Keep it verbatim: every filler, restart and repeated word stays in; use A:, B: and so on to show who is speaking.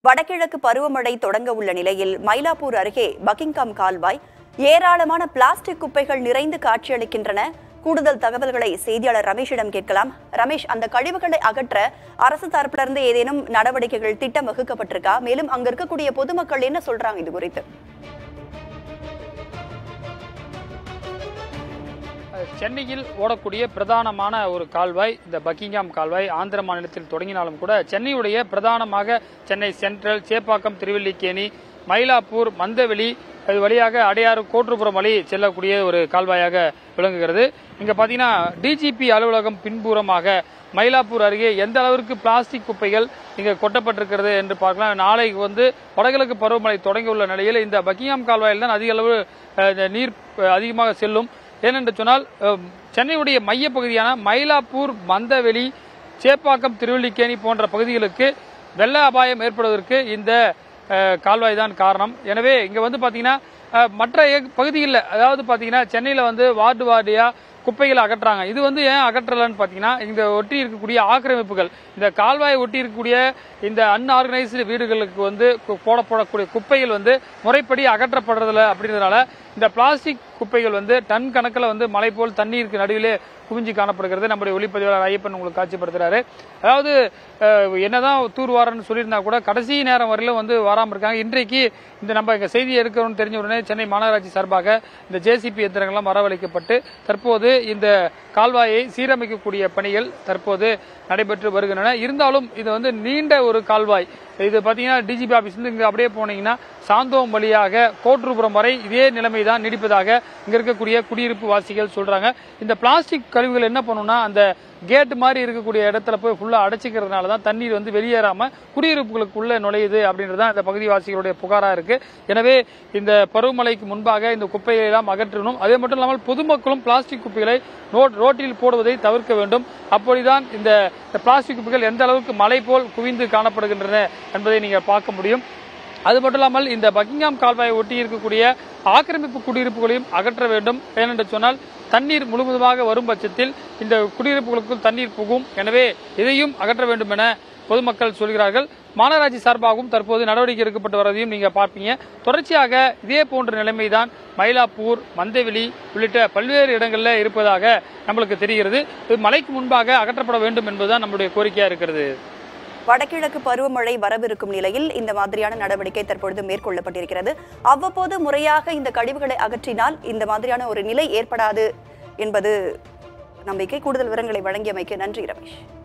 A: வடகிழக்கு பருவமழை தொடங்க உள்ள நிலையில் மயிலாப்பூர் அருகே பக்கிங்காம் கால்வாய் ஏராளமான பிளாஸ்டிக் குப்பைகள் நிறைந்து காட்சியளிக்கின்றன. கூடுதல் தகவல்களை செய்தியாளர் ரமேஷிடம் கேட்கலாம். ரமேஷ், அந்த கழிவுகளை அகற்ற அரசு தரப்பிலிருந்து ஏதேனும் நடவடிக்கைகள் திட்டம் வகுக்கப்பட்டிருக்கா? மேலும் அங்க இருக்கக்கூடிய பொதுமக்கள் என்ன சொல்றாங்க இது குறித்து?
B: சென்னையில் ஓடக்கூடிய பிரதானமான ஒரு கால்வாய் இந்த பக்கிங்காம் கால்வாய் ஆந்திர மாநிலத்தில் தொடங்கினாலும் கூட சென்னையுடைய பிரதானமாக சென்னை சென்ட்ரல், சேப்பாக்கம், திருவல்லிக்கேணி, மயிலாப்பூர், மந்தவெளி, அது வழியாக அடையாறு, கோட்டுப்புறம் வழி செல்லக்கூடிய ஒரு கால்வாயாக விளங்குகிறது. இங்க பாத்தீங்கன்னா டிஜிபி அலுவலகம் பின்புறமாக மயிலாப்பூர் அருகே எந்த அளவிற்கு பிளாஸ்டிக் குப்பைகள் இங்க கொட்டப்பட்டிருக்கிறது என்று பார்க்கலாம். நாளைக்கு வந்து வடகிழக்கு பருவமழை தொடங்கியுள்ள நிலையில் இந்த பக்கிங்காம் கால்வாயில் தான் அதிக அளவு நீர் அதிகமாக செல்லும். ஏனென்று சொன்னால் சென்னையுடைய மையப்பகுதியான மயிலாப்பூர், மந்தவெளி, சேப்பாக்கம், திருவல்லிக்கேணி போன்ற பகுதிகளுக்கு வெள்ள அபாயம் ஏற்படுவதற்கு இந்த கால்வாய் தான் காரணம். எனவே இங்க வந்து பாத்தீங்கன்னா மற்ற பகுதிகளில், அதாவது பாத்தீங்கன்னா சென்னையில வந்து வார்டு வார்டியா குப்பைகளை அகற்றாங்க. இது வந்து ஏன் அகற்றலன்னு பாத்தீங்கன்னா இந்த ஒட்டி இருக்கக்கூடிய ஆக்கிரமிப்புகள், இந்த கால்வாயை ஒட்டி இருக்கக்கூடிய இந்த அன்ஆர்கனைஸ்டு வீடுகளுக்கு வந்து போடப்படக்கூடிய குப்பைகள் வந்து முறைப்படி அகற்றப்படுறதில்ல. அப்படின்றதுனால இந்த பிளாஸ்டிக் குப்பைகள் வந்து டன் கணக்கில் வந்து மழை போல் தண்ணீருக்கு நடுவிலே குவிஞ்சு காணப்படுகிறது. நம்முடைய ஒளிப்பதிவாளர் ஐயப்பன் உங்களுக்கு காட்சிப்படுத்துறாரு. அதாவது என்னதான் தூர்வாரன்னு சொல்லியிருந்தா கூட கடைசி நேரம் வரையிலும் வந்து வராமல் இருக்காங்க. இன்றைக்கு இந்த நம்ம இங்க செய்தி எடுக்கணும்னு தெரிஞ்ச உடனே சென்னை மாநகராட்சி சார்பாக இந்த ஜேசிபி எந்திரங்கள்லாம் வரவழைக்கப்பட்டு தற்போது இந்த கால்வாயை சீரமைக்கக்கூடிய பணிகள் தற்போது நடைபெற்று வருகின்றன. இருந்தாலும் இது வந்து நீண்ட ஒரு கால்வாய். இது பாத்தீங்கன்னா டிஜிபி ஆபீஸ் வந்து இங்க அப்படியே போனீங்கன்னா சாந்தோம் வழியாக கோட்டுப்புறம் வரை இதே நிலைமை தான் நீடிப்பதாக இங்க இருக்கக்கூடிய குடியிருப்பு வாசிகள் சொல்றாங்க. இந்த பிளாஸ்டிக் கழிவுகள் என்ன பண்ணும்னா அந்த கேட் மாதிரி இருக்கக்கூடிய இடத்துல போய் ஃபுல்லா அடைச்சிக்கிறதுனால தான் தண்ணீர் வந்து வெளியேறாம குடியிருப்புகளுக்குள்ள நுழையுது அப்படின்றதான் இந்த பகுதிவாசிகளுடைய புகாரா இருக்கு. எனவே இந்த பருவமழைக்கு முன்பாக இந்த குப்பைகளை எல்லாம் அகற்றணும். அதே மட்டும் இல்லாமல் பொதுமக்களும் பிளாஸ்டிக் குப்பைகளை ரோட்டில் போடுவதை தவிர்க்க வேண்டும். அப்படிதான் இந்த பிளாஸ்டிக் குப்பைகள் எந்த அளவுக்கு மலை போல் குவிந்து காணப்படுகின்றன என்பதை நீங்க பார்க்க முடியும். அது மட்டும் இல்லாமல் இந்த பக்கிங்காம் கால்வாயை ஒட்டி இருக்கக்கூடிய ஆக்கிரமிப்பு குடியிருப்புகளையும் அகற்ற வேண்டும். ஏனென்று சொன்னால் தண்ணீர் முழுவதுமாக வரும் பட்சத்தில் இந்த குடியிருப்புகளுக்குள் தண்ணீர் புகும். எனவே இதையும் அகற்ற வேண்டும் என பொதுமக்கள் சொல்கிறார்கள். மாநகராட்சி சார்பாகவும் தற்போது நடவடிக்கை எடுக்கப்பட்டு வருவதையும் நீங்க பார்ப்பீங்க. தொடர்ச்சியாக இதே போன்ற நிலைமைதான் மயிலாப்பூர், மந்தவெளி உள்ளிட்ட பல்வேறு இடங்களில் இருப்பதாக நம்மளுக்கு தெரிகிறது. மழைக்கு முன்பாக அகற்றப்பட வேண்டும் என்பதுதான் நம்முடைய கோரிக்கையா இருக்கிறது.
A: வடகிழக்கு பருவமழை வரவிருக்கும் நிலையில் இந்த மாதிரியான நடவடிக்கை தற்பொழுது மேற்கொள்ளப்பட்டிருக்கிறது. அவ்வப்போது முறையாக இந்த கழிவுகளை அகற்றினால் இந்த மாதிரியான ஒரு நிலை ஏற்படாது என்பது நம்பிக்கை. கூடுதல் விவரங்களை வழங்கியமைக்கு நன்றி ரமேஷ்.